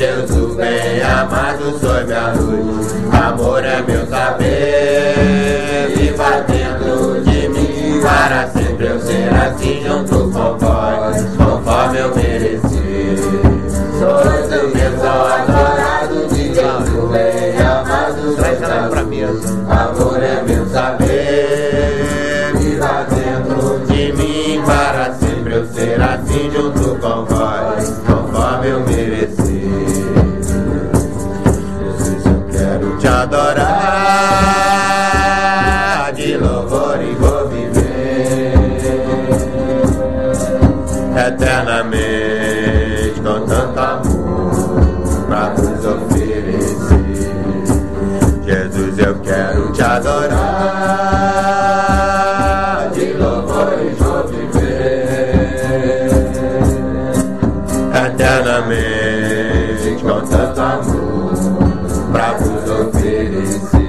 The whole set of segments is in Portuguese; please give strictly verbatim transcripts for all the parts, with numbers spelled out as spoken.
Deus, o bem amado, sois minha luz. Amor é meu saber, viva dentro de mim. Para sempre eu ser assim junto com vós, conforme eu mereci. Sois o meu sol adorado de Deus, o bem amado, sois minha luz. Amor é meu saber, viva dentro de mim. Para sempre eu ser assim junto com vós, conforme eu mereci. Jesus, eu quero te adorar, de louvor e vou viver eternamente com tanto amor pra vos oferecer. Jesus, eu quero te adorar, de louvor e vou viver eternamente com tanto amor pra vos oferecer.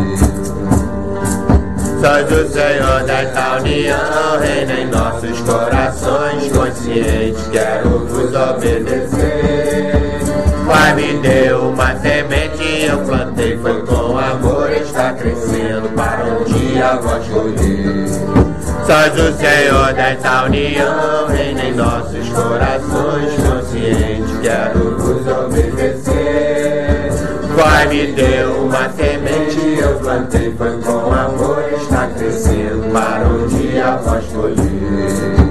Sois o Senhor desta união, reina em nossos corações, conscientes quero vos obedecer. Pai me deu uma semente, eu plantei, foi com amor, está crescendo para um dia vós colher. Sois o Senhor desta união, reina em nossos corações, consciente quero vos obedecer. Pai me deu uma semente, eu plantei, foi com amor, está crescendo para um dia vós colher.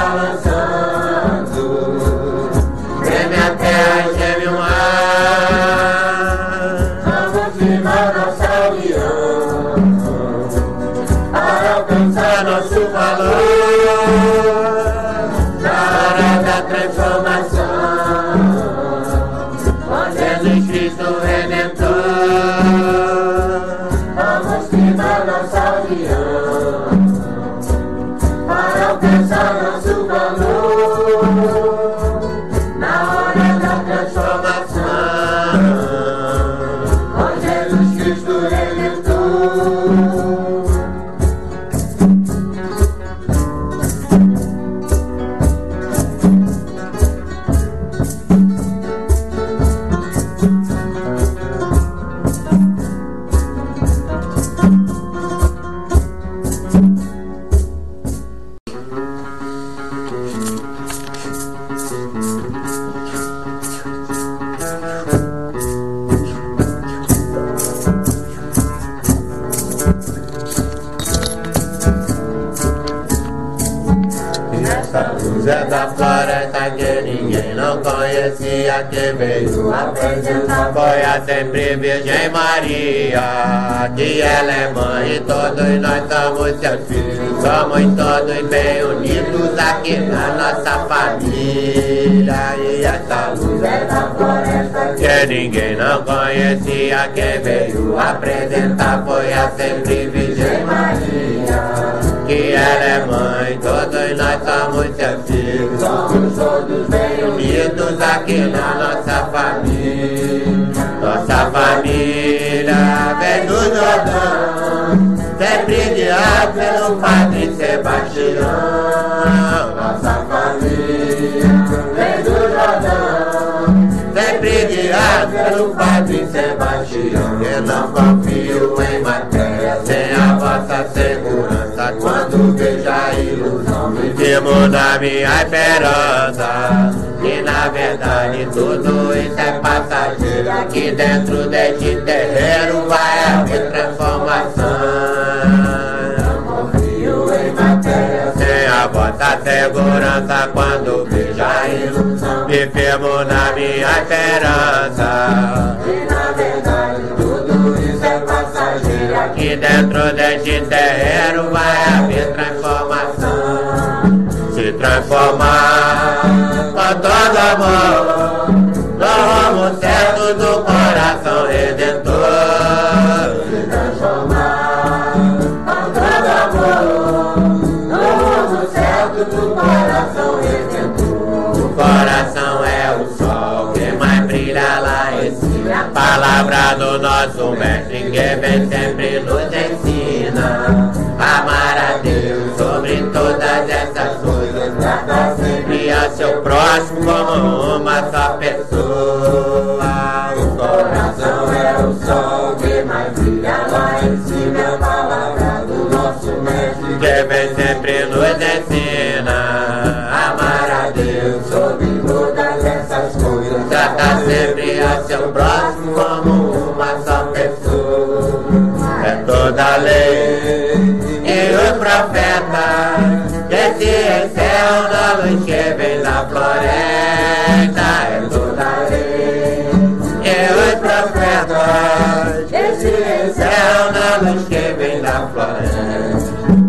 Treme a terra, geme o mar. alcançar nosso valor na hora da transformação, com Jesus Cristo Redentor. Essa luz é da floresta que ninguém não conhecia, que veio apresentar. Foi a sempre Virgem Maria, que ela é mãe e todos nós somos seus filhos. Somos todos bem unidos aqui na nossa família. E essa luz é da floresta que ninguém não conhecia, que veio apresentar. Foi a sempre Virgem Maria, que ela é mãe, todos nós somos seus filhos. Somos todos bem unidos aqui na nossa família. Nossa família vem do Jordão, sempre guiado pelo Padre Sebastião. Nossa família vem do Jordão, sempre guiado pelo Padre Sebastião. Eu não confio em matéria sem a vossa segurança. Quando vejo a ilusão, vivemos na minha esperança. E na verdade tudo isso é passageiro. Aqui dentro deste terreiro vai haver transformação. Não confio em matéria sem a vossa segurança. Quando vejo a ilusão, vivemos na minha esperança. E na verdade tudo isso é passageiro. Aqui dentro deste terreiro vai haver transformação. Se transformar com todo amor no rumo certo do coração redentor. Se transformar com todo amor no rumo certo do coração redentor. O coração é o sol que mais brilha lá em cima. A palavra do nosso mestre que vem sempre nos ensina. Amar a Deus sobre todas essas coisas, tratar sempre a seu próximo como uma só pessoa. O coração é o sol que mais brilha lá em cima. A palavra do nosso mestre que vem sempre nos ensina. Amar a Deus sobre todas essas coisas, tratar sempre a seu próximo como uma só pessoa. É toda a lei e os profetas que se encerram na luz que vem da floresta. É toda a lei e os profetas que se encerram na luz que vem da floresta.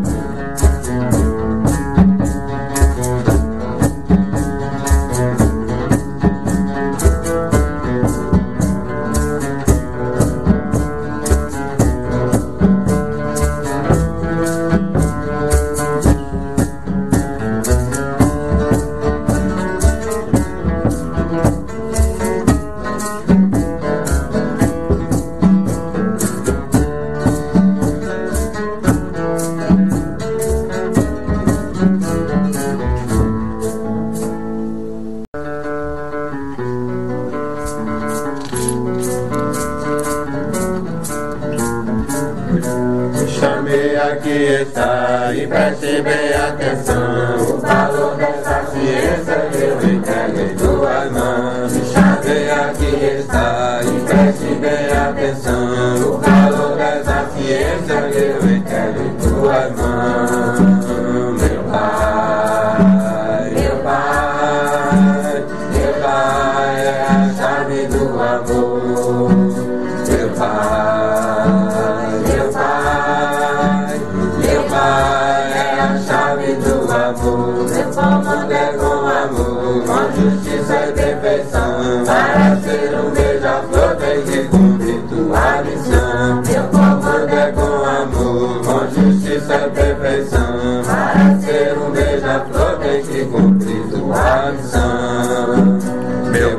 Chamei, aqui está, e preste bem atenção. O valor dessa ciência que eu entrego em tuas mãos. Chamei, aqui está, e preste bem atenção. O valor dessa ciência que eu entrego em tuas mãos. Meu Pai, meu Pai, meu Pai é a chave do amor. Meu Pai, meu Pai, meu Pai é a chave do amor. Meu comando é com amor, com justiça e perfeição. Para ser um beija-flor tem que cumprir tua missão. Meu comando é com amor, com justiça e perfeição. Para ser um beija-flor beija-flor tem que cumprir tua missão. Meu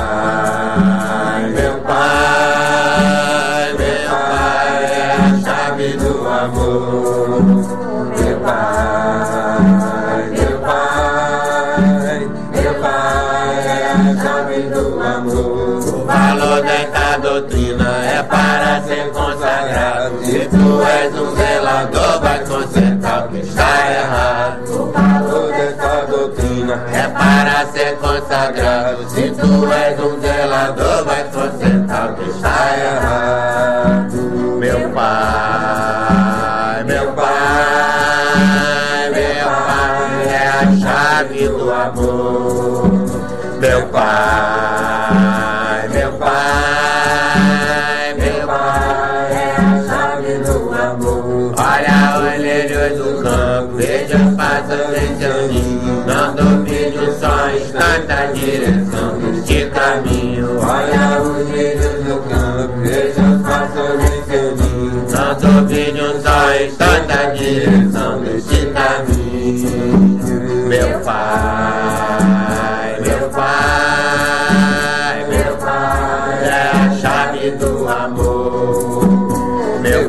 pai, meu pai, meu pai é a chave do amor. Meu pai, meu pai, meu pai é a chave do amor. O valor desta doutrina é para ser consagrado. Se tu és um zelador, vai consertar o que está errado. O valor desta doutrina é para ser consagrado. Se tu és um zelador, vai consertar o que está errado. Meu pai, meu pai, meu pai é a chave do amor. Meu pai, meu pai, meu pai é a chave do amor. Olha os lírios do campo, veja os pássaros em seu ninho. Não duvide um só instante a direção deste caminho. Olha os lírios do campo, veja os pássaros em seu ninho. Não duvide um só instante a direção deste caminho. Meu pai, meu pai, meu pai é a chave do amor. Meu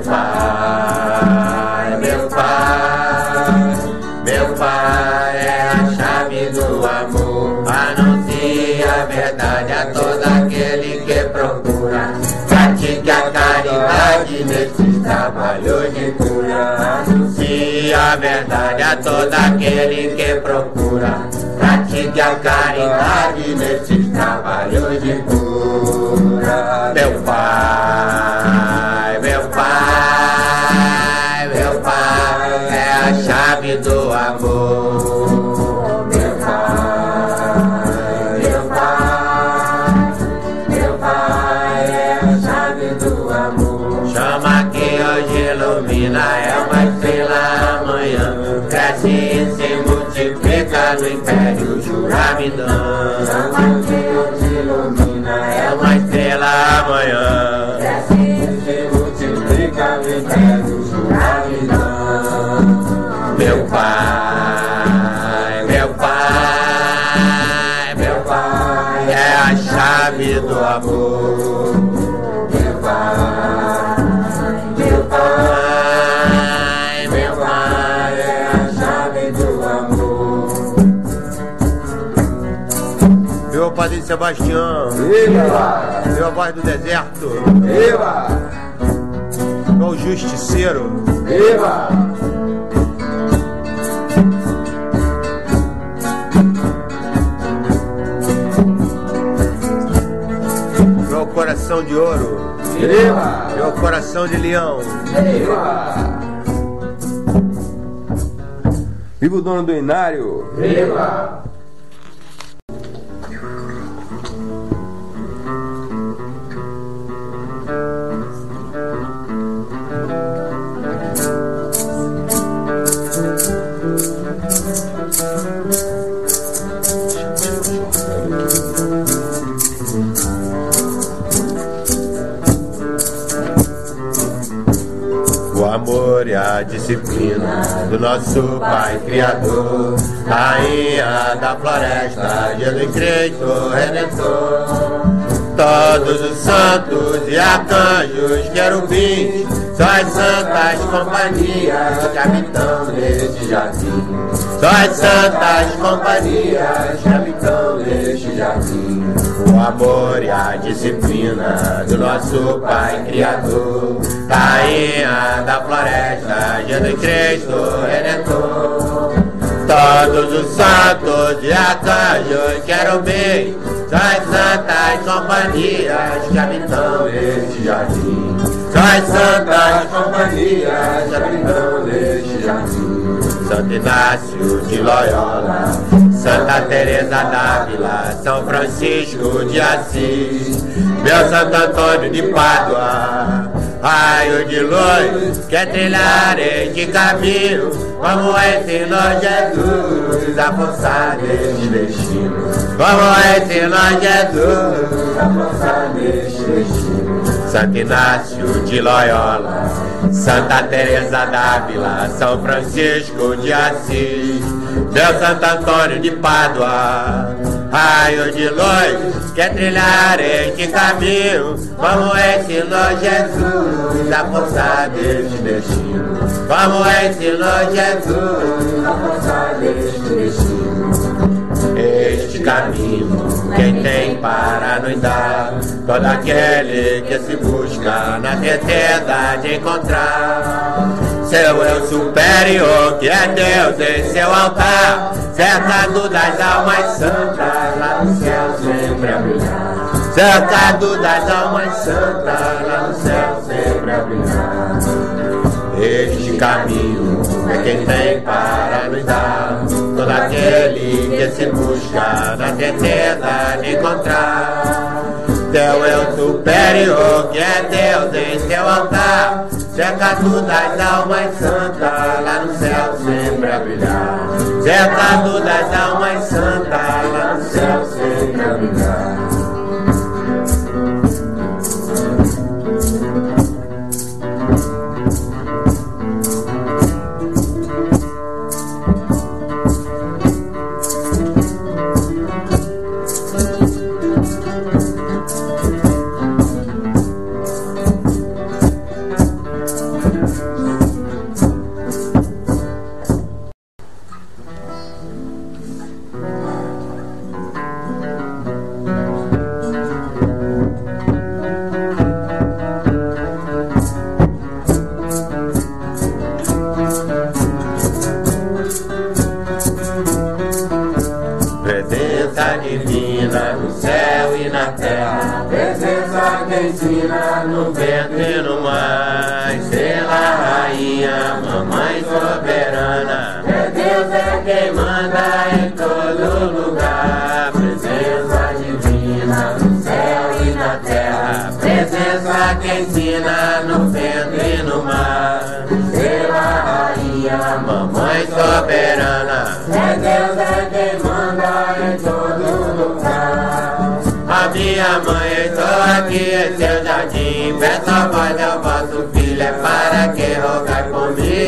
pai, meu pai, meu pai é a chave do amor. Anuncie a verdade a todo aquele que procura. Pratique a caridade nesses trabalhos de cura. Anuncie a verdade a todo aquele que procura. Pratique a caridade nesses trabalhos de cura. Meu pai, meu pai, meu pai é a chave do amor. Meu pai, meu pai, meu pai é a chave do amor. Chama que hoje ilumina, é uma estrela amanhã. Cresce e se multiplica no império Juramidã. Chama que hoje ilumina, é uma estrela amanhã. Cresce e se multiplica no império Juramidã. Meu pai, meu pai, meu pai é a chave do amor. Meu pai, meu pai, meu pai é a chave do amor. Meu Padre Sebastião, viva! Meu Voz do Deserto, viva! Meu Justiceiro, viva! Meu coração de ouro, viva! Meu coração de leão, viva! Viva o dono do Inário, viva! O amor e a disciplina do nosso Pai Criador, Rainha da floresta, Jesus Cristo Redentor. Todos os santos e arcanjos, querubins, só as santas companhias que habitam neste jardim. Só as santas companhias que habitam neste jardim. O amor e a disciplina do nosso Pai Criador, Rainha da floresta, Jesus Cristo Redentor. Todos os santos e arcanjos, querubins, só as santas companhias que habitam neste jardim. Só as santas companhias que habitam neste jardim. Santo Inácio de Loyola, Santa Teresa d'Ávila, São Francisco de Assis, meu Santo Antônio de Pádua, raio de luz, quer trilhar este caminho, como ensinou Jesus a forçar neste destino. Como ensinou Jesus a forçar neste destino. Santo Inácio de Loyola, Santa Teresa d'Ávila, São Francisco de Assis, meu Santo Antônio de Pádua. Raio de luz, quer trilhar este caminho, como ensinou Jesus a força deste destino. Como ensinou Jesus a força deste destino. Este caminho, quem tem para nos dar, todo aquele que se busca na certeza de encontrar seu eu superior, que é Deus em seu altar, cercado das almas santas, lá no céu sempre a brilhar. Cercado das almas santas, lá no céu sempre a brilhar. Este caminho é quem tem para nos dar, todo aquele que se busca na certeza de encontrar seu eu superior, que é Deus em seu altar, cercado das almas santas, lá no céu sempre a brilhar. Cercado das almas santas, lá no céu sempre a brilhar. Presença divina no céu e na terra, presença que ensina no vento e no mar, estrela rainha, mamãe soberana, é Deus é quem manda em todo lugar. Presença divina no céu e na terra, presença que ensina no vento e no mar, estrela rainha, mamãe soberana, é Deus é quem manda em todo lugar. A minha mãe, estou aqui em seu jardim, peço a voz ao vosso filho, é para que rogai por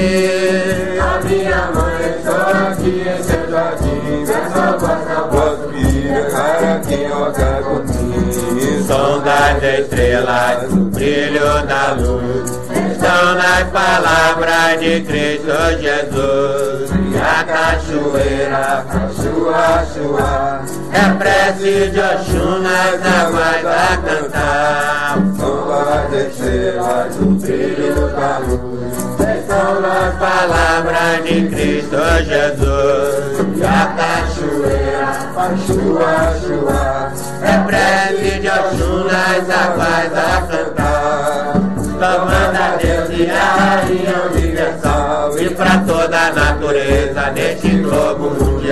mim. A minha mãe, estou aqui em seu jardim, peço a voz ao vosso filho, é para que rogai por mim. Som das estrelas, o brilho da luz, estão nas palavras de Cristo Jesus. E a cachoeira, chua, chua, é prece de Oxum nas águas a cantar. O som das estrelas, o brilho da luz, estão nas palavras de Cristo Jesus. E a cachoeira, chua, chua, é prece de Oxum nas águas a cantar. Louvando a Deus e a Rainha Universal, e pra toda a natureza neste globo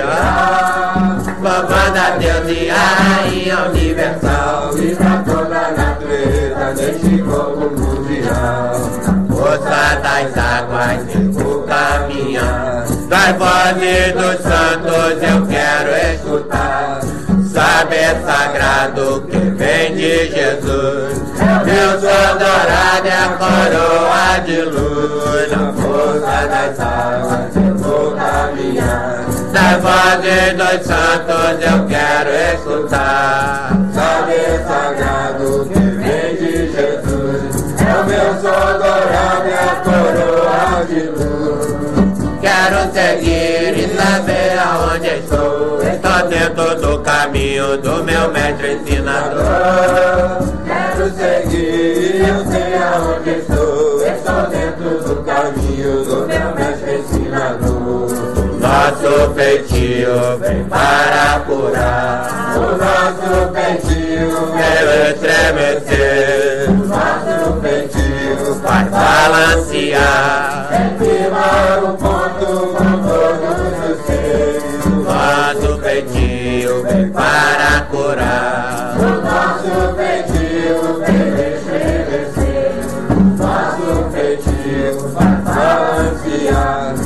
mundial. Louvando a Deus e a Rainha Universal, e pra toda a natureza neste globo mundial. Força das águas eu vou caminhar, das vozes dos santos eu quero escutar. Saber sagrado que vem de Jesus, eu sou adorado e a coroa de luz. Na força das águas eu vou caminhar, das vozes dos santos eu quero escutar. Saber sagrado que vem de Jesus, é o meu sou adorado e a coroa de luz. Quero seguir e saber aonde estou, estou dentro do caminho do meu mestre ensinador. Quero seguir e eu sei aonde estou, estou dentro do caminho do meu mestre ensinador. O nosso feitio vem para curar, o nosso feitio veio estremecer, o nosso feitio faz balancear, firmar o ponto com todos os seres. O nosso feitio vem para curar, o nosso feitio vem estremecer, o nosso feitio faz balancear,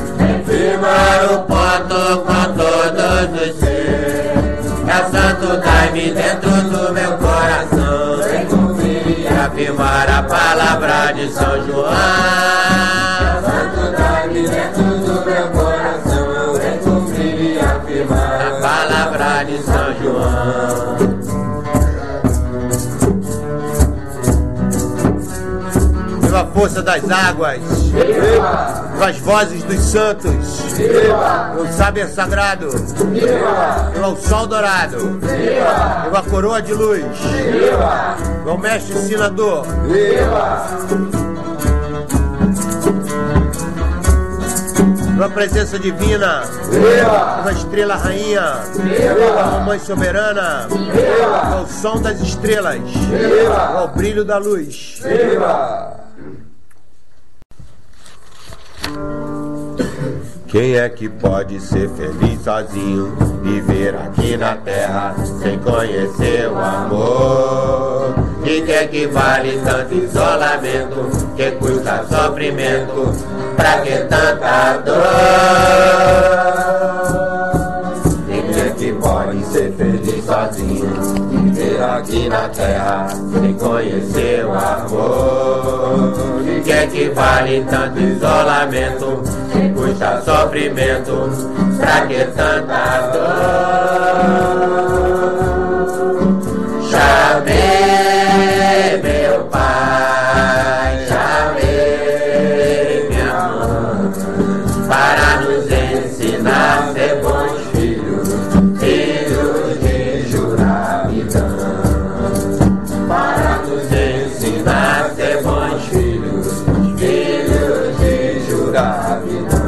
firmar o ponto com todos os seres. É santo, dai-me dentro do meu coração, vem cumprir e afirmar a palavra de São João. Santo, dai-me dentro do meu coração, vem cumprir e de São João. Viva a força das águas, viva as vozes dos santos, viva o sábio sagrado, viva, viva o sol dourado, viva, viva a coroa de luz, viva, viva o mestre ensinador, viva, viva a presença divina, viva, viva a estrela rainha, viva, viva a mamãe soberana, viva, viva o som das estrelas, viva, viva o brilho da luz, viva. Quem é que pode ser feliz sozinho, viver aqui na terra sem conhecer o amor? E que é que vale tanto isolamento, que custa sofrimento, pra que tanta dor? Quem é que pode ser feliz sozinho, viver aqui na terra sem conhecer o amor? E que é que vale tanto isolamento, que custa sofrimento, pra que tanta dor? Chamei meu pai, chamei minha mãe, para nos ensinar a ser bons filhos, filhos de juramidão. Para nos ensinar a ser bons filhos, filhos de juramidão.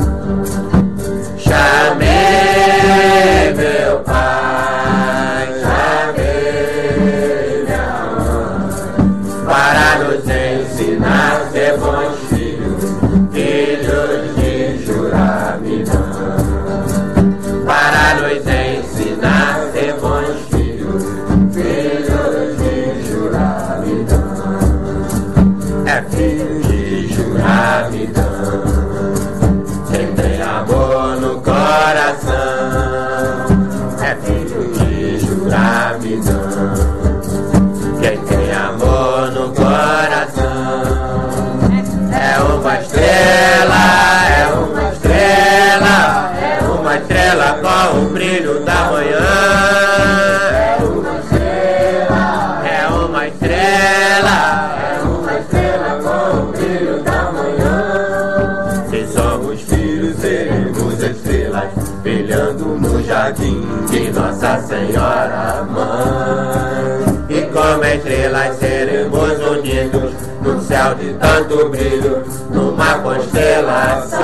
Chamei meu pai, chamei minha mãe, para nos ensinar a ser bons filhos, filhos de juramidão. Para nos ensinar a ser bons filhos, filhos de juramidão. É filho de juramidão. Quem tem amor no coração é filho de juramidão. Quem tem amor no coração é uma estrela, é uma estrela, é uma estrela com o brilho da manhã. É uma estrela, é uma estrela, é uma estrela com o brilho da manhã. Se somos filhos, seremos estrelas, brilhando no jardim de Nossa Senhora Mãe. E como estrelas seremos unidos no céu de tanto brilho, numa constelação.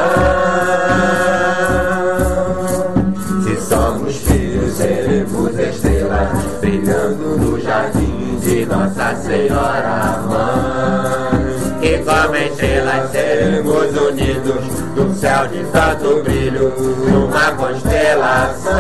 Se somos filhos, seremos estrelas, brilhando no jardim de Nossa Senhora Mãe. E como estrelas seremos unidos no céu de tanto brilho, numa constelação.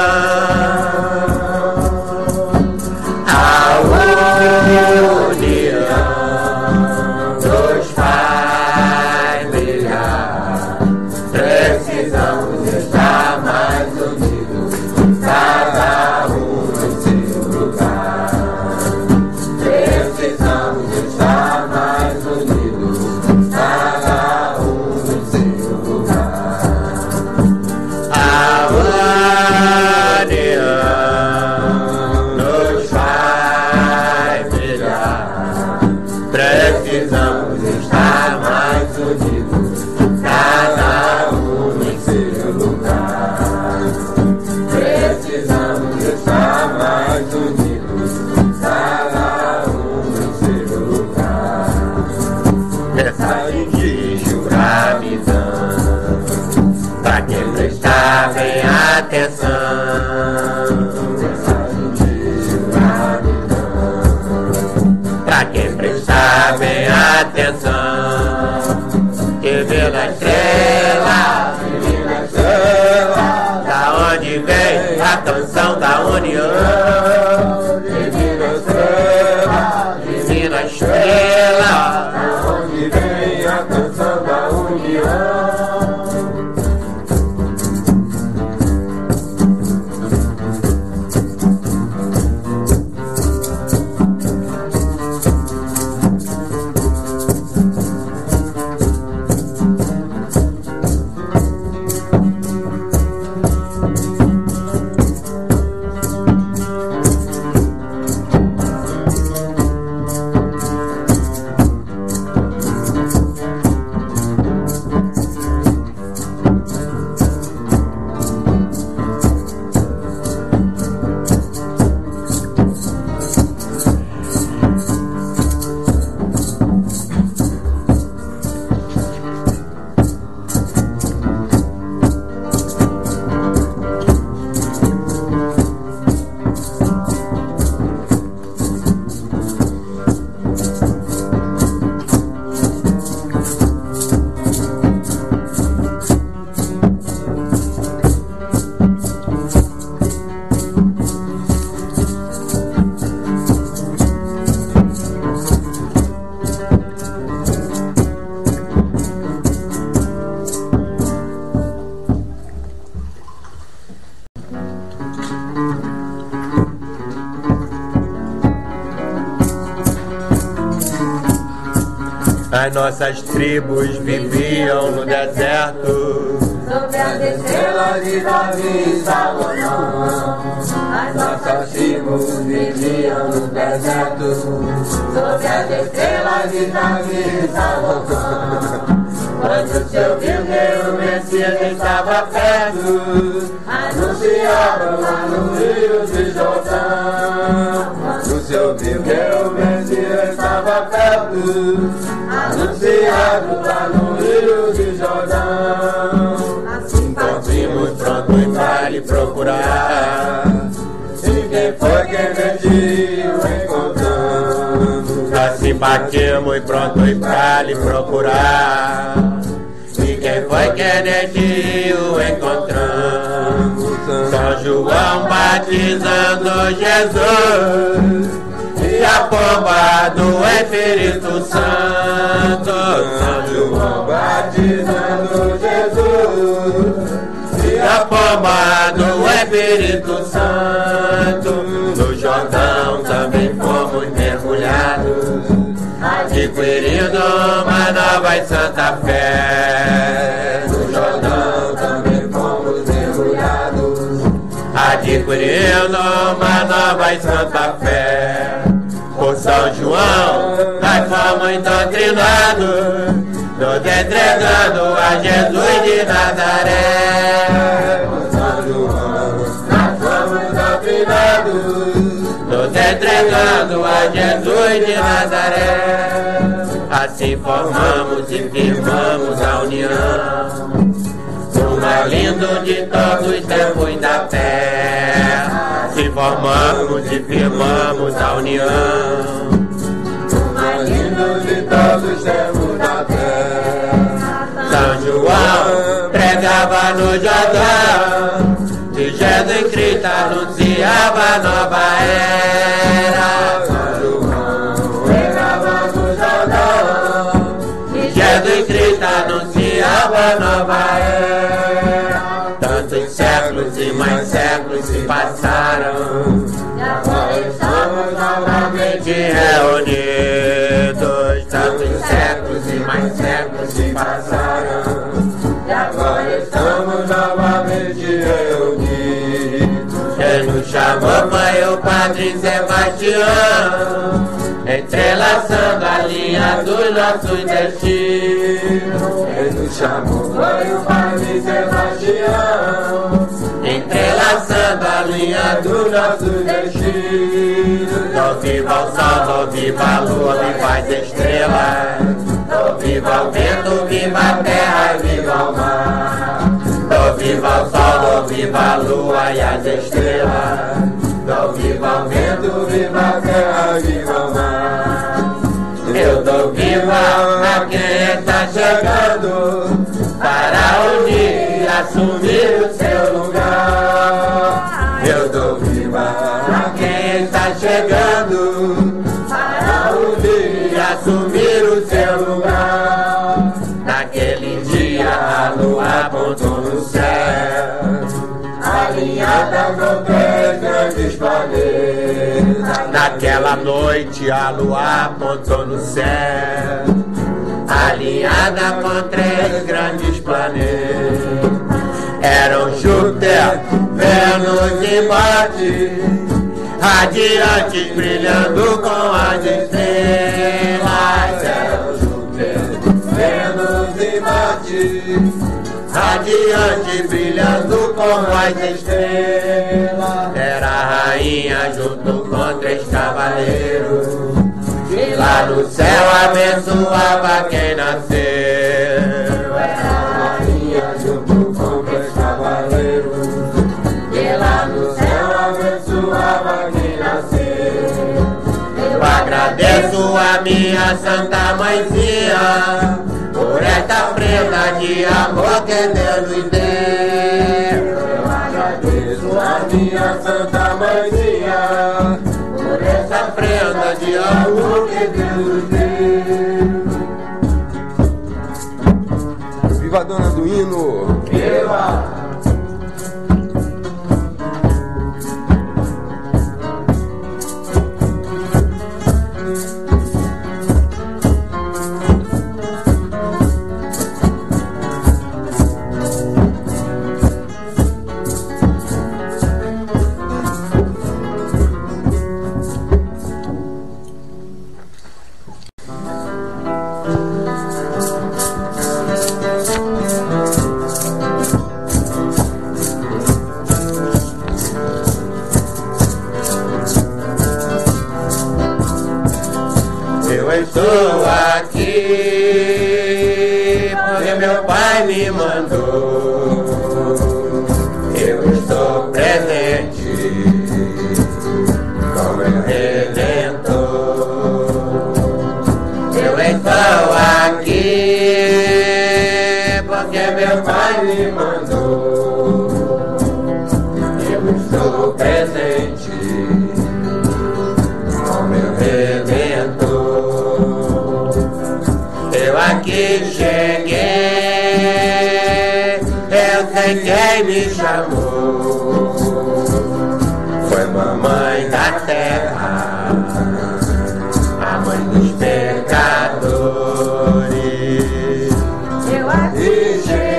A união nos faz brilhar, precisamos estar mais unidos, cada um no seu lugar. Precisamos estar mais unidos, cada um no seu lugar. A união nos faz brilhar, precisamos estar mais unidos, cada um em seu lugar. Precisamos estar mais unidos, cada um em seu lugar. Mensagem de juramidão, pra quem prestar bem atenção. Mensagem de juramidão, pra quem prestar bem atenção. Que bela estrela, divina estrela, da onde vem a canção da união. Divina estrela, divina estrela, da onde vem a canção da união. As nossas tribos viviam no deserto, sob as estrelas de Davi e Salomão. As nossas tribos viviam no deserto, sob as estrelas de Davi e Salomão. Quando se ouviu que o Messias estava perto, anunciaram lá no Rio de Jordão. Quando se ouviu que o Messias estava perto, anunciado lá no Rio de Jordão. Assim partimos prontos para lhe procurar. E quem foi que nele o encontramos? Assim partimos prontos para lhe procurar. E quem foi que nele o encontramos? São João batizando Jesus, e a pomba do Espírito Santo. São João batizando Jesus, E a pomba do Espírito Santo. No Jordão também fomos mergulhados, adquirindo uma nova e santa fé. no Jordão também fomos mergulhados, Adquirindo uma nova e santa fé. Por São João nós fomos doutrinados, nos entregando a Jesus de Nazaré. por São João nós fomos doutrinados, Nos entregando a Jesus de Nazaré. Assim formamos e firmamos a união, no mais lindo de todos os tempos da terra. Assim formamos e firmamos a união, o mais lindo de todos os tempos da terra. São João pregava no Jordão, que Jesus Cristo anunciava a nova era. São João pregava no Jordão, Que Jesus Cristo anunciava a nova era. Tantos séculos e mais séculos se passaram, e agora estamos novamente reunidos. Tantos séculos e mais séculos se passaram, e agora estamos novamente reunidos. Quem nos chamou foi o Padre Sebastião, entrelaçando a linha dos nossos destinos. Quem nos chamou foi o Padre Sebastião, Entrelaçando a linha dos nossos destinos. Não viva o sol, não viva a lua, viva as estrelas. Não viva o vento, viva a terra e viva o mar. Não viva o sol, não viva a lua e as estrelas. Não viva o vento, viva a terra e viva o mar. Eu dou viva a quem está chegando, para um dia assumir o seu lugar. Eu dou viva a quem está chegando, para um dia assumir o seu lugar. Naquele dia a lua apontou no céu, alinhada com três grandes planetas. naquela noite a lua apontou no céu, alinhada com três grandes planetas. Eram Júpiter, Vênus e Marte, radiantes brilhando com as estrelas. Eram Júpiter, Vênus e Marte, Radiante brilhando como as estrelas. Era a rainha junto com três cavaleiros, e lá no céu abençoava quem nasceu. era a rainha junto com três cavaleiros, e lá no céu abençoava quem nasceu. Eu agradeço a minha Santa Mãezinha por esta prenda de amor que Deus nos deu. Eu agradeço a minha Santa Mãezinha Por essa prenda de amor que Deus nos deu. Viva a dona do hino! Viva! estou aqui porque meu pai me mandou. Eu estou presente com meu Redentor. Eu estou aqui porque meu pai me mandou. Eu estou presente com meu Redentor. Eu aqui cheguei, eu sei quem me chamou. Foi mamãe da terra, a mãe dos pecadores. Eu aqui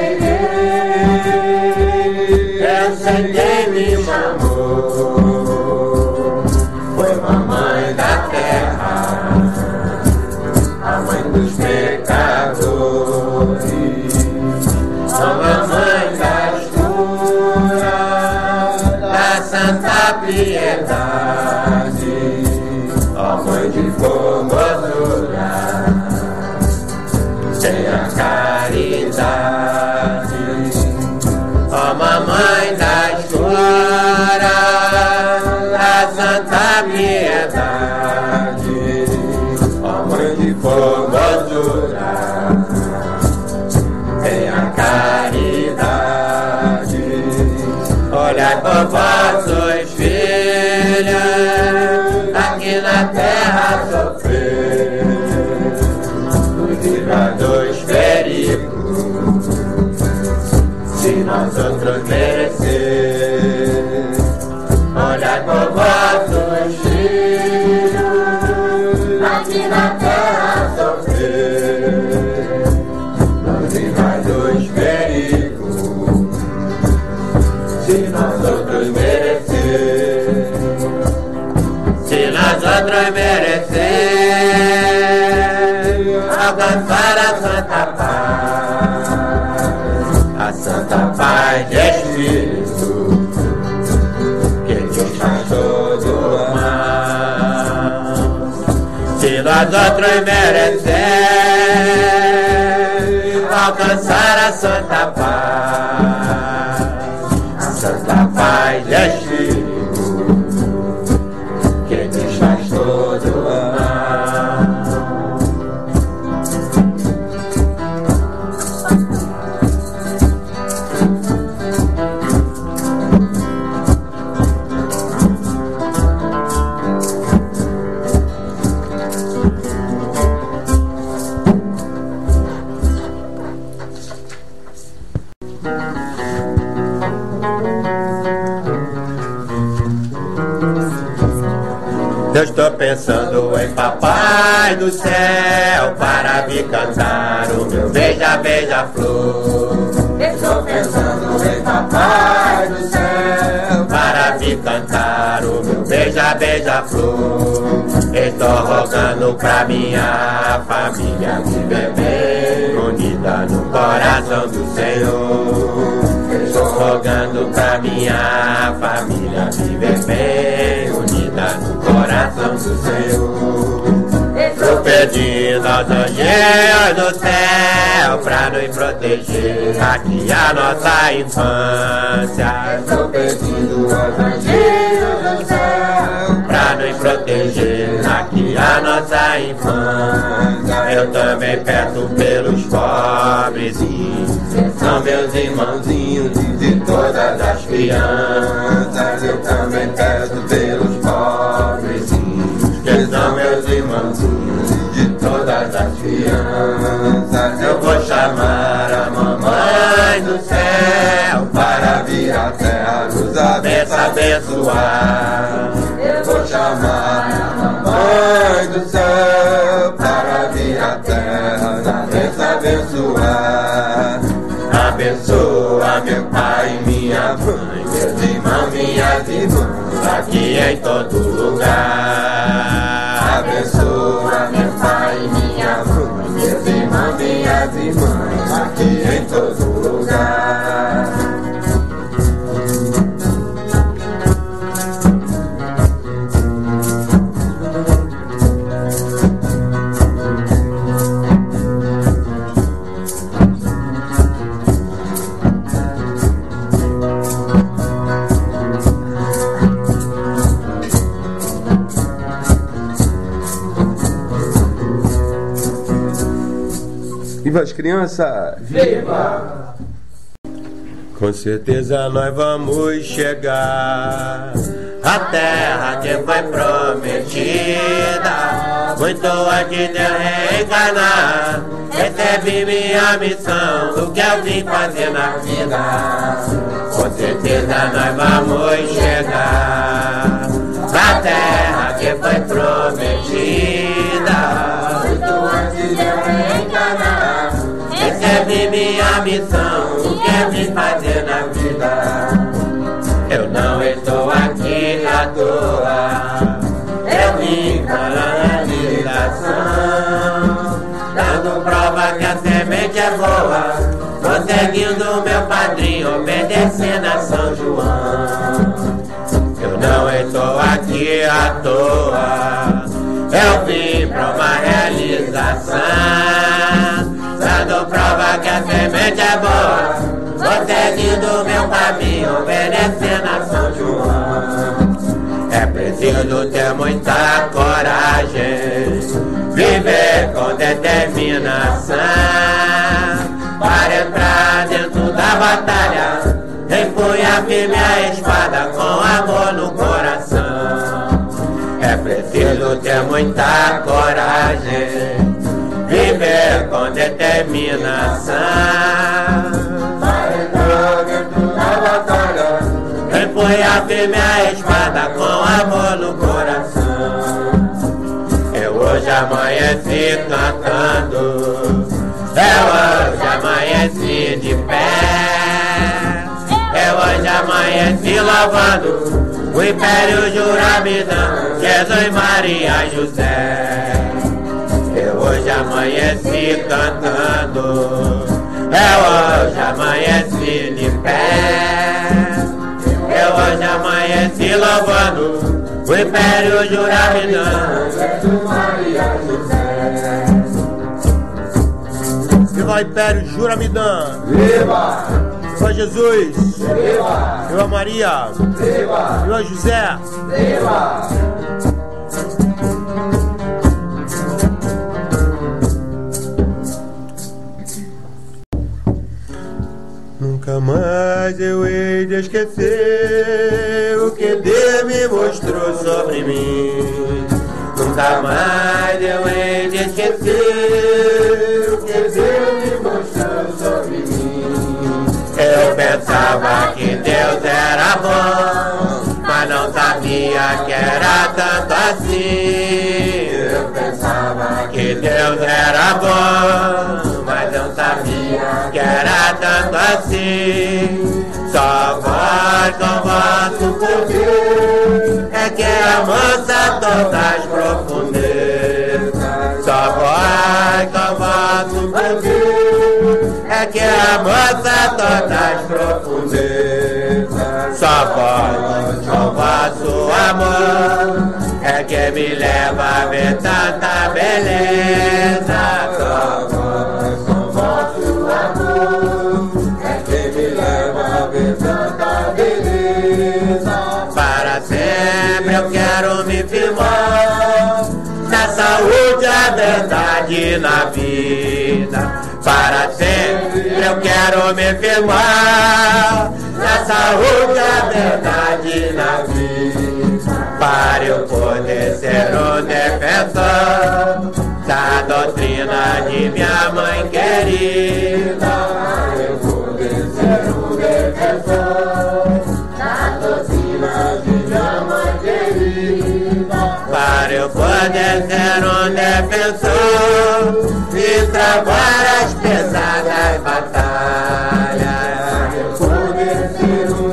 cheguei, eu sei quem me chamou. Foi mamãe da terra, a mãe dos pecadores. A mamãe das curas, da santa piedade, ó mãe de formosura, tenha caridade. Ó mamãe das curas, da santa piedade, ó mãe de formosura, tenha caridade. Olhai por vossos filhos aqui na terra sofrer, nos livra dos perigos, se nós outros merecer. Olhai por vossos filhos aqui na terra sofrer, nos livra dos perigos, se nós outros merecer. Se nós outros merecer alcançar a santa paz, a santa paz de espírito que nos faz todo mal. Se nós outros merecer alcançar a santa paz, a santa paz de espírito que nos faz todo mal. Eu estou pensando em papai do céu para vir cantar o meu beija, beija-flor. Estou pensando em papai do céu para vir cantar o meu beija, beija-flor. Estou rogando pra minha família viver bem, unida no coração do Senhor. Estou rogando pra minha família viver bem, unida no coração do Senhor. Estou pedindo aos anjos do céu pra nos proteger aqui a nossa infância. Estou pedindo aos anjos do céu pra nos proteger aqui a nossa infância. Eu também peço pelos pobrezinhos, são meus irmãozinhos de todas as crianças. Eu também peço pelos pobrezinhos, que são meus irmãozinhos de todas as crianças. Eu vou chamar a mamãe do céu para vir à terra nos abençoar. Eu vou chamar a mamãe do céu para vir à terra nos abençoar. Abençoa meu pai e minha mãe, meus irmãos, minhas irmãs, aqui em todo lugar. Abençoa meu pai e minha mãe, meus irmãos, minhas irmãs, aqui em todo lugar. Viva as crianças! Viva! Com certeza nós vamos chegar à terra que foi prometida. Muito antes de eu reencarnar, recebi minha missão do que eu vim fazer na vida. Com certeza nós vamos chegar à terra que foi prometida. Muito antes de eu reencarnar, recebi minha missão, o que eu vim fazer na vida. Eu não estou aqui à toa, eu vim para a realização, dando prova que a semente é boa, conseguindo meu padrinho, obedecendo a São João. Eu não estou aqui à toa, eu vim para uma realização, dando prova que a semente é boa, conseguindo meu caminho, obedecendo a São João. É preciso ter muita coragem, viver com determinação, para entrar dentro da batalha, empunhar firme a espada com amor no coração. É preciso ter muita coragem, viver com determinação, para entrar dentro da batalha, empunhar firme a espada com amor no coração. Eu hoje amanheci cantando, eu hoje amanheci de pé, eu hoje amanheci louvando o Império Juramidão, Jesus, Maria e José. Eu hoje amanheci cantando, eu hoje amanheci de pé, eu hoje amanheci louvando o Império Juramidão, Jesus, Maria e José. Viva o Império Juramidão! Viva! Viva Jesus! Viva! Viva Maria! Viva! Viva José! Viva! Nunca mais eu hei de esquecer o que Deus me mostrou sobre mim. Nunca mais eu hei de esquecer o que Deus me mostrou sobre mim. Eu pensava que Deus era bom, mas não sabia que era tanto assim. Eu pensava que Deus era bom, mas não sabia que era tanto assim. Só vós com vosso poder é que alcança todas as profundezas. Só vós com vosso poder é que alcança todas as profundezas. Só vós com vosso amor é que me leva a ver tanta beleza. Só vós com vosso amor é que me leva a ver tanta beleza. Para sempre eu quero me firmar na saúde, a verdade na vida. Para sempre eu quero me firmar na saúde, a verdade na vida. Para eu poder ser o defensor da doutrina de minha mãe querida. Para eu poder ser o defensor da doutrina de minha mãe querida. Para eu poder ser um defensor e travar as pesadas batalhas. Para eu poder ser um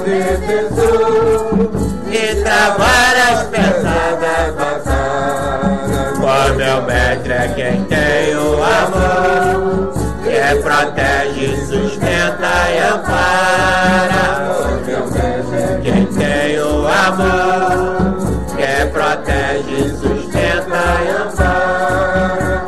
defensor e travar as pesadas batalhas. O meu mestre é quem tem o amor, que protege, sustenta e ampara. O meu mestre é quem tem o amor, que protege, sustenta e ampara.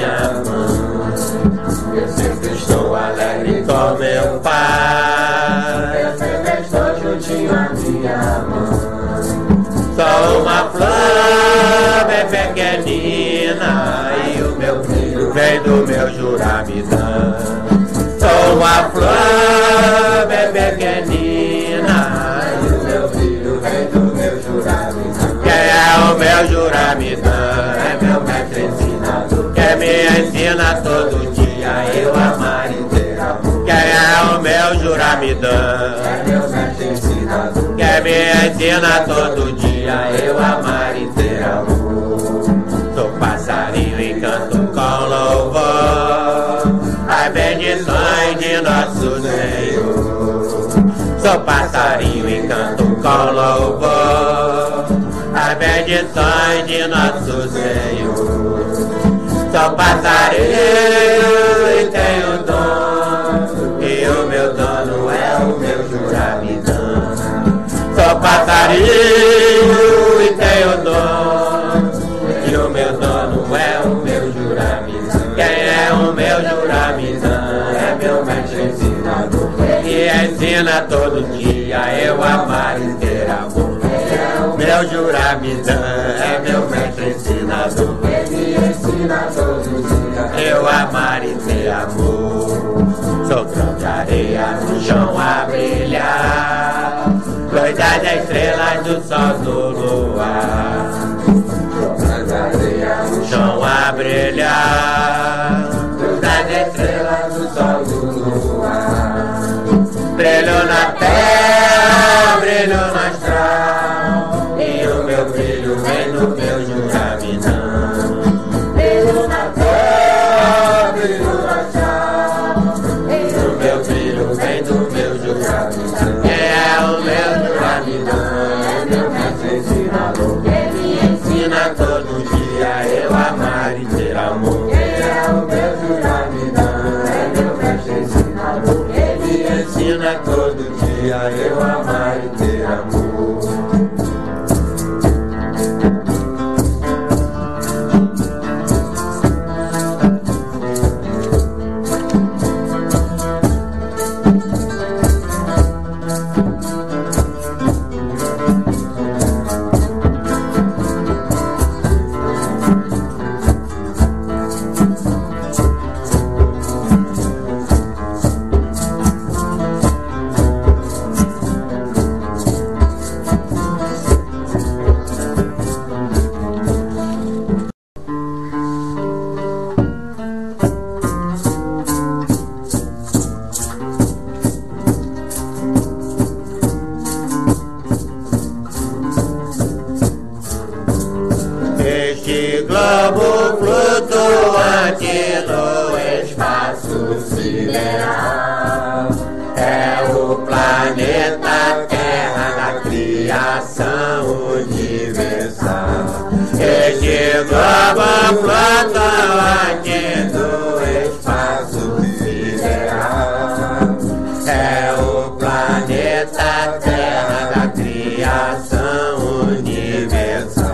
minha mãe. Eu sempre estou alegre com meu pai. Eu sempre estou juntinho à minha mãe. Sou uma flor bem pequenina e o meu brilho vem do meu Juramidã. Sou uma flor bem pequenina e o meu brilho vem do meu Juramidã. Quem é o meu Juramidã? É meu mestre ensinador, que me ensina todo dia eu amar e ter amor. Quem é o meu Juramidã? É meu mestre ensinador, que me ensina todo dia eu amar e ter amor. Sou passarinho e canto com louvor as bendições de nosso Senhor. Sou passarinho e canto com louvor as bendições de nosso Senhor. Sou passarinho e tenho dono, e o meu dono é o meu Juramidã. Sou passarinho e tenho dono, e o meu dono é o meu Juramidã. Quem é o meu Juramidã? É meu mestre ensinador, que ensina todo dia eu amar e ter amor. Meu Juramidã é meu mestre ensinador, ele ensina todo dia eu amar e ter amor. Sou grão de areia no chão a brilhar, luz das estrelas do sol do luar. grão de areia no Chão a brilhar, luz das estrelas do sol do luar. Brilho na terra, brilho no astral, e o meu brilho vem do meu Juramidã. brilho na terra, brilho no astral, O meu brilho vem do meu Juramidã. Quem é o meu Juramidã? é meu mestre ensinador, ele Ensina todo dia eu amar e ter amor. é o meu Juramidã, é meu mestre ensinador, ele Ensina todo dia eu amar e ter amor. Este globo flutuante no espaço sideral é o planeta Terra da criação universal. Este globo flutuante no espaço sideral é o planeta Terra da criação universal.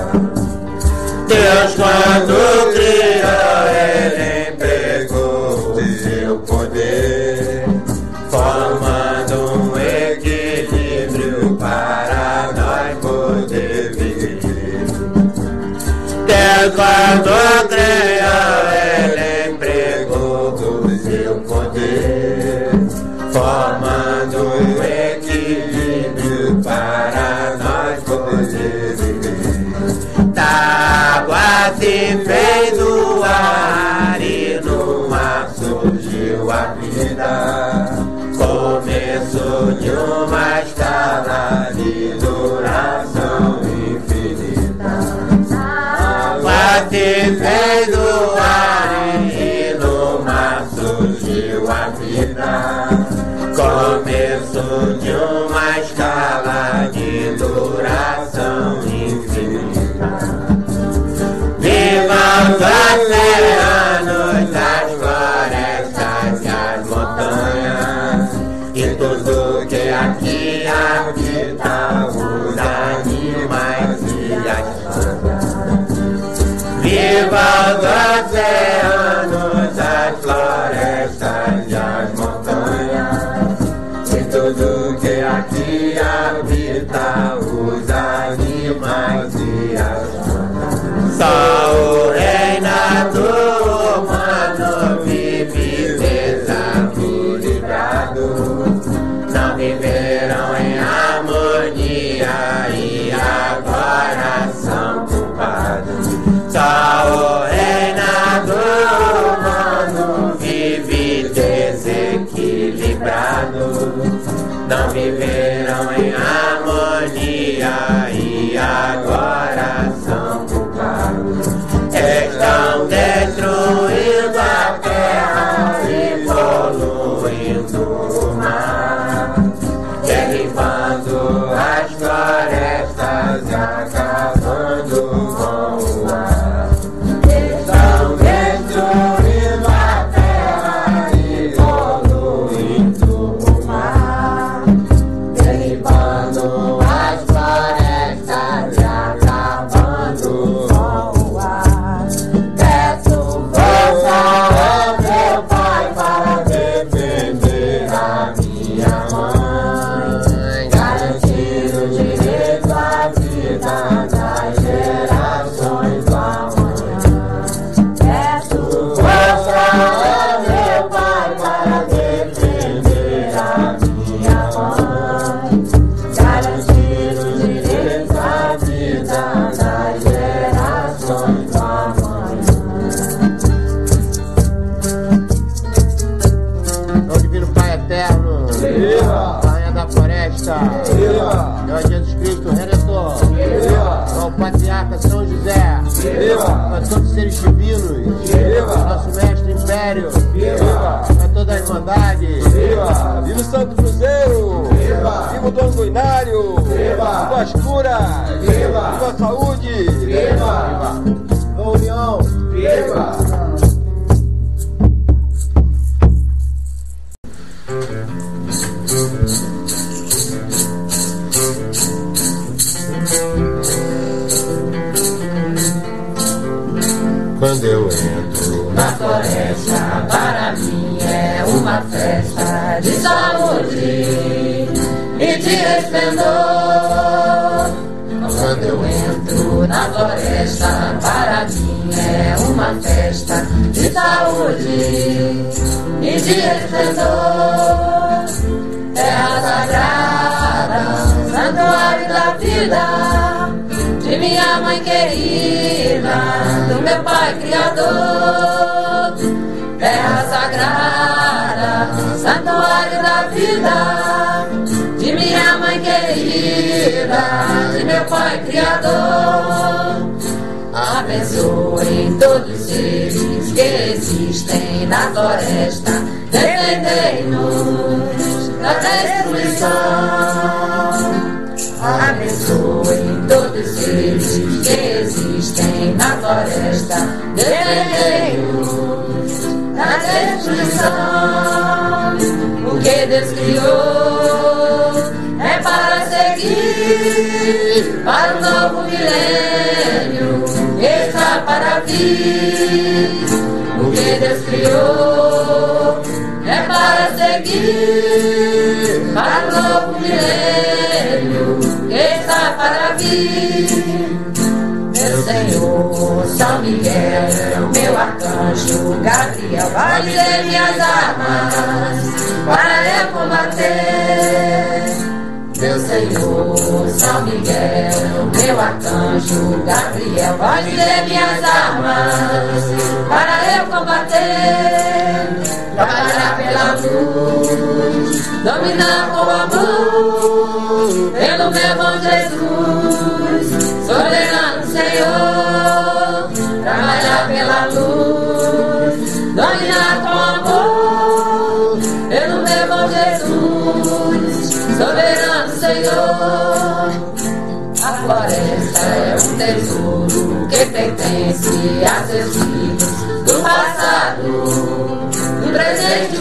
Deus, quando criou, ele empregou o seu poder, formando um equilíbrio para nós poder viver. Deus, quando criou, ele empregou o seu poder, formando um equilíbrio para nós poder viver. Da água se fez o ar e no mar surgiu a vida. Começo de uma escala de duração infinita. A água se fez o ar e no mar surgiu a vida. não viveram em harmonia e agora são culpados. Estão destruindo a terra e poluindo o mar, derribando as florestas e acabando com o ar. Estão destruindo a terra e poluindo o mar, derribando as florestas e acabando com o ar. Peço força ao meu Pai para defender a minha mãe, garantir o direito à vida das gerações do amanhã. Peço força ao meu Pai para defender a minha mãe, garantir o direito à vida das gerações do amanhã. Ó Divino Pai Eterno, Viva! Rainha da Floresta, Viva! ó Jesus Cristo Redentor, Viva! ó Patriarca São José, Viva! ó todos os seres divinos, Viva! nosso Mestre Império, Viva! ó toda a Irmandade, Viva! Viva o Santo Cruzeiro! Viva! Viva o Dono do Inário! Viva! Viva as curas! Viva! Viva a saúde! Viva! Viva! União! Viva! Quando eu entro na floresta, para mim é uma festa de saúde e de esplendor. Quando eu entro na floresta, para mim é uma festa de saúde e de esplendor. Terra sagrada, santuário da vida, de minha mãe querida, do meu Pai Criador. Terra sagrada, santuário da vida, de minha mãe querida, de meu Pai Criador. Abençoem todos os seres que existem na floresta, defendei-nos da destruição. Abençoem todos os seres que existem na floresta, defendei-nos da destruição. O que Deus criou é para seguir para o novo milênio que está para vir. O que Deus criou é para seguir para o novo milênio que está para vir. Meu Senhor, São Miguel, meu arcanjo, Gabriel, vai me dar minhas armas para eu combater. Meu Senhor, São Miguel, meu arcanjo, Gabriel, vai me dar minhas armas para eu combater. Trabalhar pela luz, dominar com amor, pelo meu bom Jesus, soberano Senhor. Trabalhar pela luz, dominar com amor, pelo meu bom Jesus, soberano Senhor. A floresta é um tesouro que pertence a seus filhos do passado, do presente e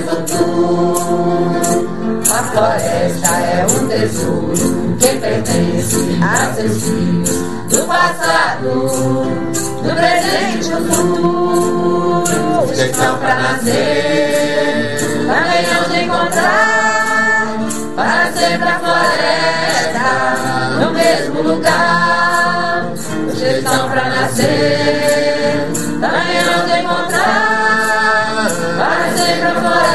futuro. A floresta é um tesouro que pertence a seus filhos do passado, do presente e futuro. Os que estão para nascer, também hão de encontrar para sempre a floresta no mesmo lugar. Os que estão para nascer, também hão de encontrar para sempre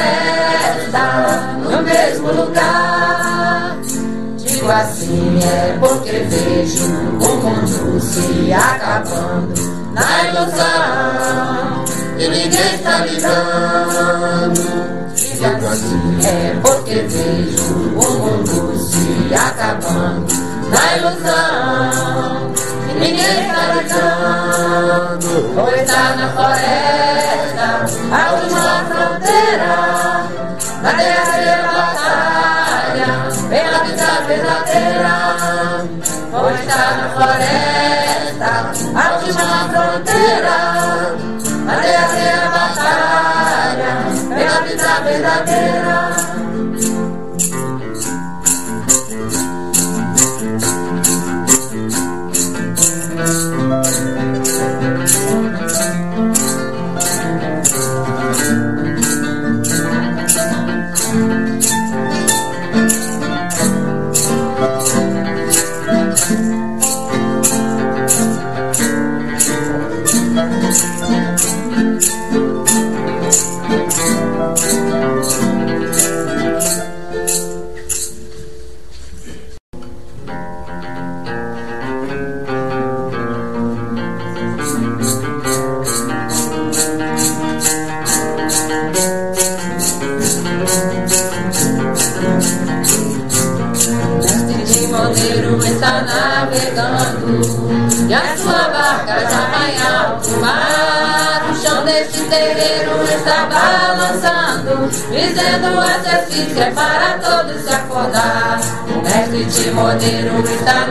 a floresta no mesmo lugar. Digo assim é porque vejo o mundo se acabando na ilusão e ninguém está ligando. Digo assim é porque vejo o mundo se acabando na ilusão. E ninguém está lutando, ou está na floresta, a última fronteira, na derradeira batalha, pela vida verdadeira. Ou está na floresta, a última fronteira, na derradeira batalha, pela vida verdadeira. Está navegando e a sua barca já vai em alto mar. O chão deste terreiro está balançando, dizendo exercício é para todos se acordar. O mestre timoneiro está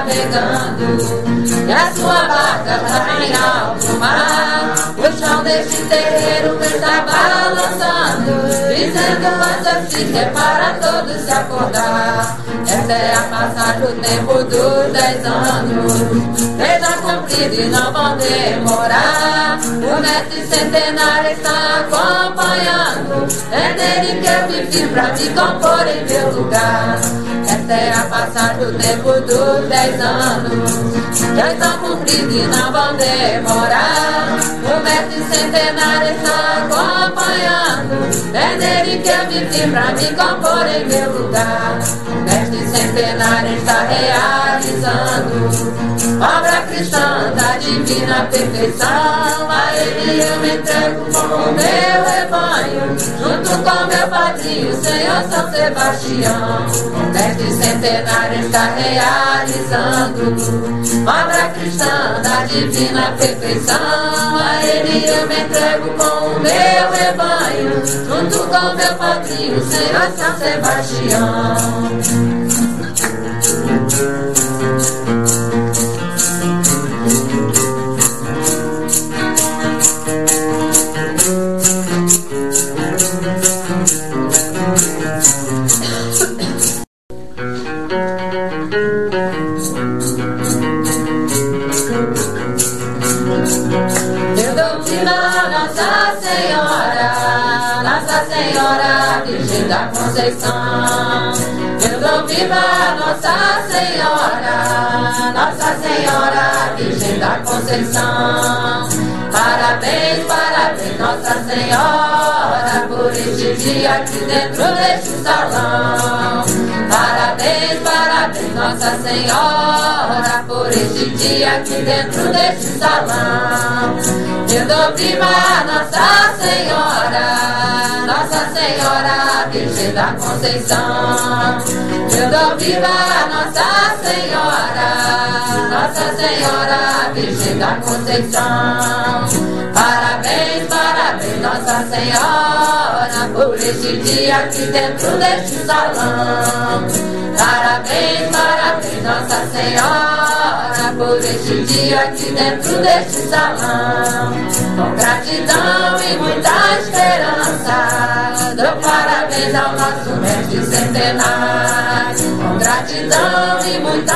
navegando e a sua barca já vai em alto mar. O chão deste terreiro está balançando, dizendo exercício é para todos se acordar. Essa é a passagem do tempo dos dez anos, seja cumprida e não vão demorar. O mestre centenário está acompanhando, é dele que eu vivi pra me compor em meu lugar. Essa é a passagem do tempo dos dez anos, já estão cumpridos e não vão demorar. O mestre centenário está acompanhando, é dele que eu vivi pra me compor em meu lugar. O mestre centenário está realizando obra cristã da divina perfeição. A ele eu me entrego com o meu rebanho, junto com meu padrinho, Senhor São Sebastião. O mestre centenário está realizando obra cristã da divina perfeição. A ele eu me entrego com o meu rebanho, junto com meu padrinho, Senhor São Sebastião. Eu dou viva Nossa Senhora, Nossa Senhora Virgem da Conceição. Eu dou viva Nossa Senhora, Nossa Senhora Virgem da Conceição. Parabéns, parabéns Nossa Senhora, por este dia aqui dentro deste salão. Parabéns, parabéns Nossa Senhora, por este dia aqui dentro deste salão. Eu dou viva Nossa Senhora, Nossa Senhora Virgem da Conceição. Eu dou viva Nossa Senhora, Nossa Senhora Virgem da Conceição. Parabéns, parabéns Nossa Senhora, por este dia aqui dentro deste salão. Parabéns, parabéns Nossa Senhora, por este dia aqui dentro deste salão. Com gratidão e muita esperança, dou parabéns ao nosso mestre centenário. Com gratidão e muita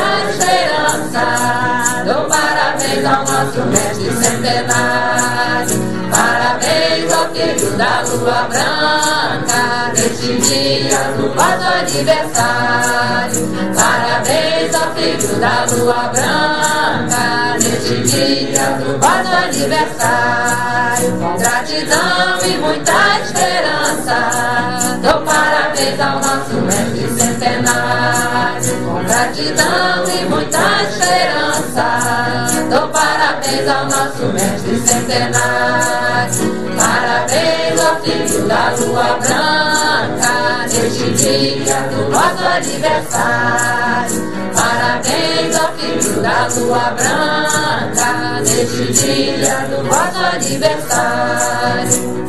esperança, dou parabéns ao nosso mestre centenário. Parabéns ao filho da lua branca, neste dia do vosso aniversário. Parabéns ao filho da lua branca, neste dia do vosso aniversário. Com gratidão e muita esperança, dou parabéns ao nosso mestre centenário. Com gratidão e muita esperança, dou parabéns ao nosso mestre centenário. Parabéns ao filho da lua branca, dia do nosso aniversário. Parabéns ao filho da lua branca, neste dia do nosso aniversário.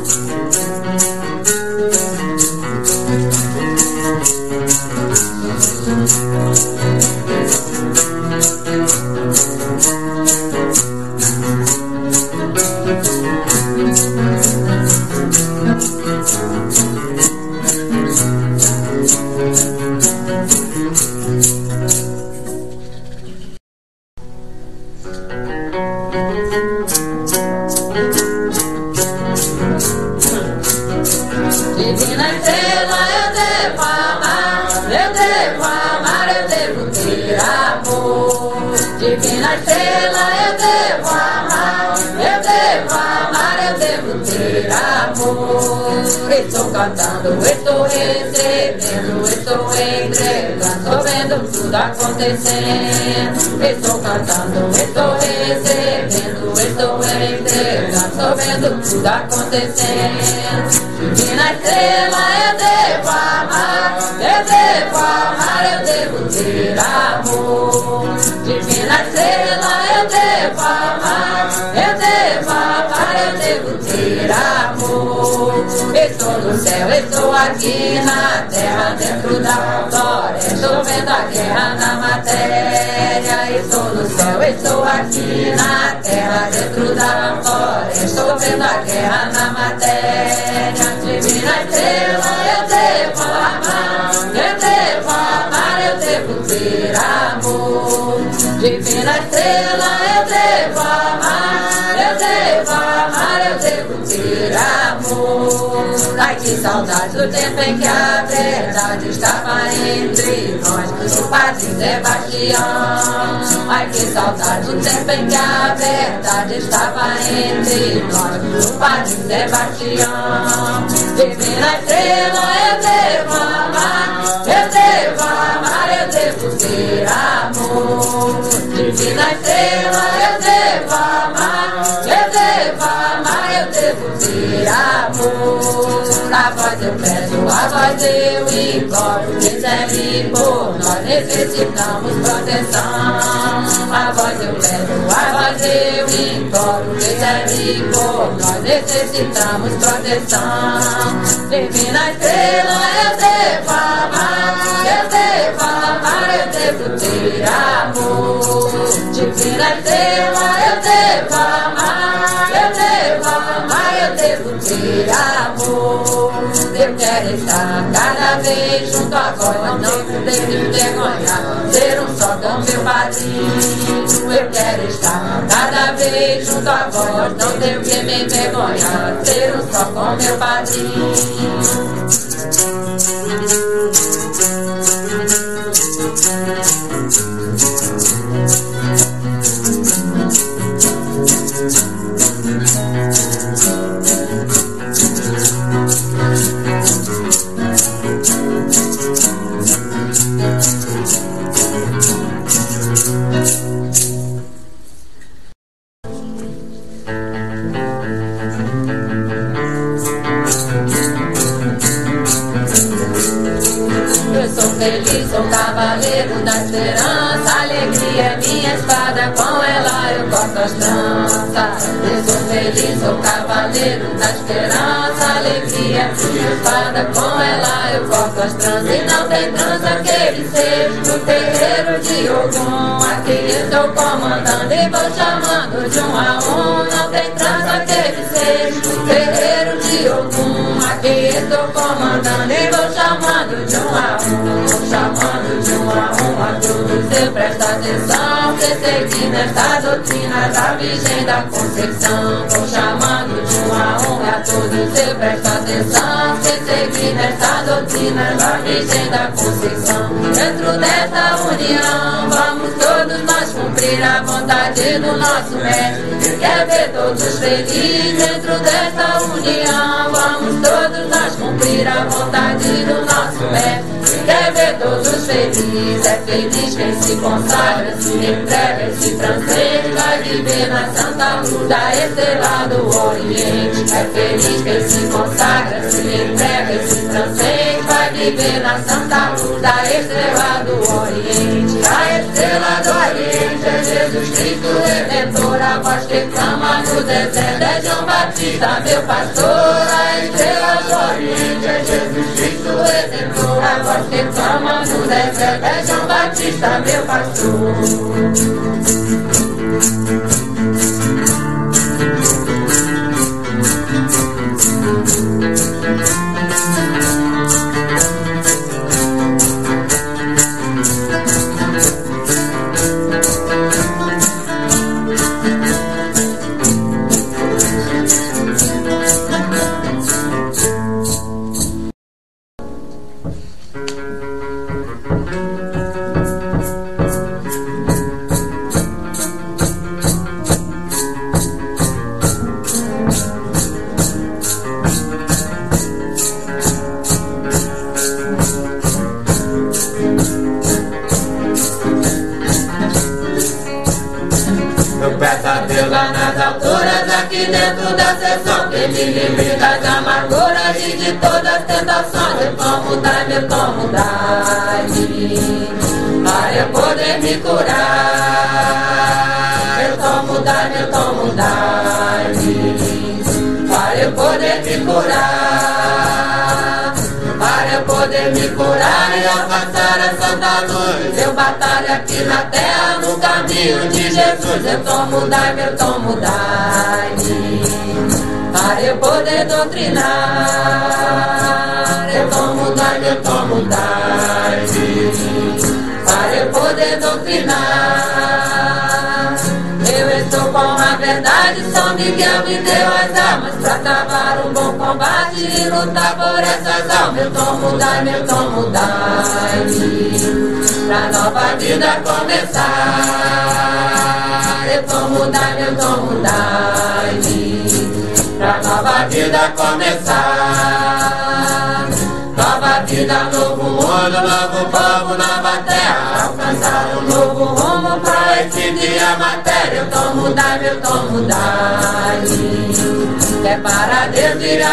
Divina estrela, eu devo amar, eu devo amar, eu devo ter amor. Divina estrela, eu devo amar, eu devo amar, eu devo ter amor. Estou cantando, estou recebendo, estou entregando, estou vendo tudo acontecendo. Estou cantando, estou recebendo, estou entregando, estou vendo tudo acontecendo. Divina estrela, eu devo amar, eu devo amar, eu devo ter amor. Divina estrela, eu devo amar, eu devo amar, eu devo ter amor. Estou no céu, estou aqui na terra, dentro da floresta, estou vendo a guerra na matéria. Estou no céu, estou aqui na terra, dentro da floresta, estou vendo a guerra na matéria. Divina estrela, eu devo amar, eu devo amar, eu devo ter amor. Divina estrela, eu devo amar, eu devo amar, eu devo ter amor. Ai, que saudade do tempo em que a verdade estava entre nós, o Padre Sebastião. Ai, que saudade do tempo em que a verdade estava entre nós, o Padre Sebastião. Divina estrela, eu devo amar, eu devo amar, eu devo ter amor. Divina estrela, eu devo amar, eu devo amar, eu devo ter amor. A voz eu peço, a voz eu imploro, recebe por nós, necessitamos proteção. A voz eu peço, a voz eu imploro, recebe por nós, necessitamos proteção. Divina estrela, eu devo amar, eu devo amar, eu devo ter amor. Divina estrela, eu devo amar, eu devo amar, eu devo ter amor. Eu quero estar cada vez junto a vós, não devo me envergonhar, ser um só com meu padrinho. Eu quero estar cada vez junto a vós, não devo me envergonhar, ser um só com meu padrinho. Feliz, sou cavaleiro da esperança, alegria é minha espada, com ela eu corto as tranças. Eu sou feliz, sou cavaleiro da esperança, alegria é minha espada, com ela eu corto as tranças. E não tem trança que ele seja no terreiro de Ogum, aqui estou comandando e vou chamando de um a um. Não tem trança que ele seja no terreiro de Ogum, aqui estou comandando e vou chamando de um a um. Chamando de um a um a todos, eu presto atenção, que segui nesta doutrina da Virgem da Conceição. Vou chamando de um a um a todos, eu presto atenção, que segui nesta doutrina da Virgem da Conceição. Dentro desta união, vamos todos nós cumprir a vontade do nosso Mestre, quer ver todos felizes. Dentro desta união, vamos todos nós cumprir a vontade do nosso Mestre, quer ver todos felizes. É feliz quem se consagra, se entrega e se transcende, vai viver na santa luz da estrela do Oriente. É feliz quem se consagra, se entrega e se transcende, vai viver viver na santa luz da estrela do Oriente. A estrela do Oriente é Jesus Cristo Redentor, a voz que clama no deserto é João Batista, meu pastor. A estrela do Oriente é Jesus Cristo Redentor, a voz que clama no deserto é João Batista, meu pastor. Lá nas alturas, aqui dentro da sessão, que me livre das amarguras e de todas as tentações. Eu tomo, dai-me, eu tomo, dai-me, para eu poder me curar. Eu tomo, dai-me, eu tomo, dai-me, para eu poder me curar. Para eu poder me curar e alcançar a santa luz. Eu batalho aqui na terra, no caminho de Jesus. Eu tomo, dai-me, eu tomo, dai-me, para eu poder doutrinar. Eu tomo, dai-me, eu tomo, dai-me, para eu poder doutrinar. Eu estou com a verdade, São Miguel me deu as armas pra travar um bom combate e lutar por essas almas. Eu tomo, dai-me, eu tomo, dai-me, pra nova vida começar. Eu tomo, dai-me, eu tomo, dai-me, pra nova vida começar. Nova vida, novo mundo, novo povo, nova terra. Alcançar um novo rumo pra esse dia matéria. Eu tomo, dai-me, eu tomo, dai-me, é para Deus vir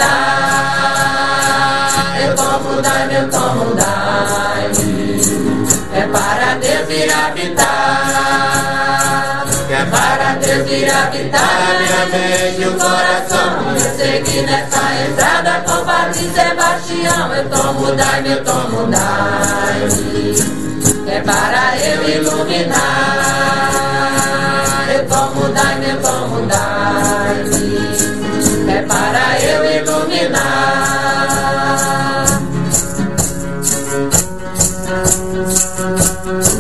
habitar. Eu tomo, dai-me, eu tomo, dai-me, é para Deus vir habitar. É para Deus vir habitar minha mente e o coração. Eu segui nessa estrada com Padre Sebastião. Eu tomo, dai-me, eu tomo, dai-me, é para eu iluminar. Eu tomo, dai-me, eu tomo, dai-me, é para eu iluminar.